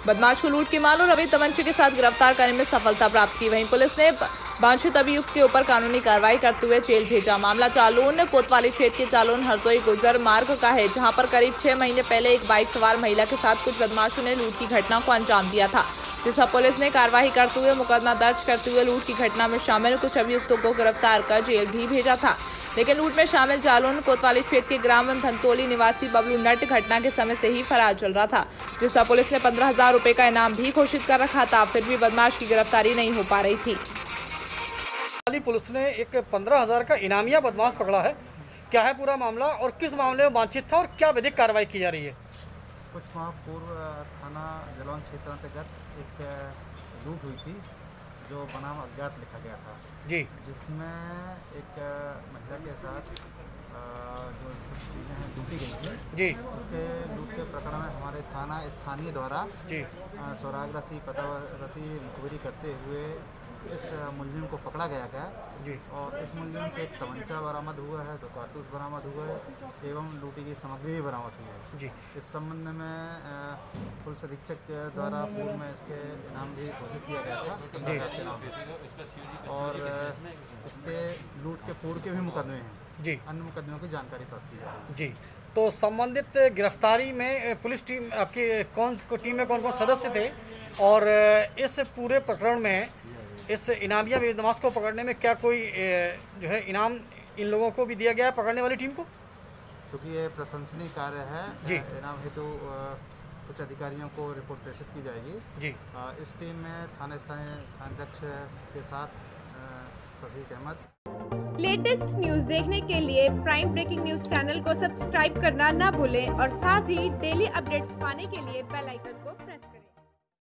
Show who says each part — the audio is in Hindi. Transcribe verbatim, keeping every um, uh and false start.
Speaker 1: बदमाश को लूट के माल और अवैध तमंचे के साथ गिरफ्तार करने में सफलता प्राप्त की। वहीं पुलिस ने वांछित अभियुक्त के ऊपर कानूनी कार्रवाई करते हुए जेल भेजा। मामला जालौन कोतवाली क्षेत्र के जालौन हरदोई गुजर मार्ग का है, जहां पर करीब छह महीने पहले एक बाइक सवार महिला के साथ कुछ बदमाशों ने लूट की घटना को अंजाम दिया था, जिस पर पुलिस ने कार्रवाई करते हुए मुकदमा दर्ज करते हुए लूट की घटना में शामिल कुछ अभियुक्तों को गिरफ्तार कर जेल भी भेजा था। लेकिन लूट में शामिल जालौन कोतवाली क्षेत्र के ग्राम धनतोली निवासी बबलू नट घटना के समय से ही फरार चल रहा था, जिस पर पुलिस ने पंद्रह हजार रुपए का इनाम भी घोषित कर रखा था। फिर भी बदमाश की गिरफ्तारी नहीं हो पा रही थी।
Speaker 2: पुलिस ने एक पंद्रह हजार का इनामिया बदमाश पकड़ा है। क्या है पूरा मामला और किस मामले में वांछित था और क्या विधिक कार्रवाई की जा रही है?
Speaker 3: कुछ माह पूर्व थाना जालौन क्षेत्र अंतर्गत एक लूट हुई थी जो बनाम अज्ञात लिखा गया था
Speaker 2: जी, जिसमें
Speaker 3: एक महिला के साथ जो कुछ चीज़ें हैं लूटी गई थी
Speaker 2: जी।
Speaker 3: उसके लूट के प्रकरण में हमारे थाना स्थानीय द्वारा
Speaker 2: जी
Speaker 3: सुराग रसी पता रसी मुखबिरी करते हुए इस मुलजिम को पकड़ा गया गया
Speaker 2: जी।
Speaker 3: और इस मुलजिम से एक तमंचा बरामद हुआ है, दो कारतूस बरामद हुए है एवं लूटी की सामग्री भी बरामद हुई है
Speaker 2: जी।
Speaker 3: इस संबंध में पुलिस अधीक्षक के द्वारा पूर्व में इसके इनाम भी घोषित किया गया था पंद्रह हज़ार के इनाम, और इसके लूट के पूर्व के भी मुकदमे हैं
Speaker 2: जी,
Speaker 3: अन्य मुकदमों की जानकारी प्राप्त की है
Speaker 2: जी। तो संबंधित गिरफ्तारी में पुलिस टीम आपकी कौन टीम में कौन कौन सदस्य थे और इस पूरे प्रकरण में इस इनामिया बदमाश को पकड़ने में क्या कोई जो है इनाम इन लोगों को भी दिया गया है पकड़ने वाली टीम को?
Speaker 3: चूँकि ये प्रशंसनीय कार्य है
Speaker 2: जी,
Speaker 3: इनाम हेतु कुछ अधिकारियों को रिपोर्ट प्रेषित की जाएगी
Speaker 2: जी।
Speaker 3: इस टीम में थाना स्थानीय थानाध्यक्ष के साथ सफीक अहमद।
Speaker 4: लेटेस्ट न्यूज देखने के लिए प्राइम ब्रेकिंग न्यूज चैनल को सब्सक्राइब करना ना भूलें और साथ ही डेली अपडेट्स पाने के लिए बेल आइकन को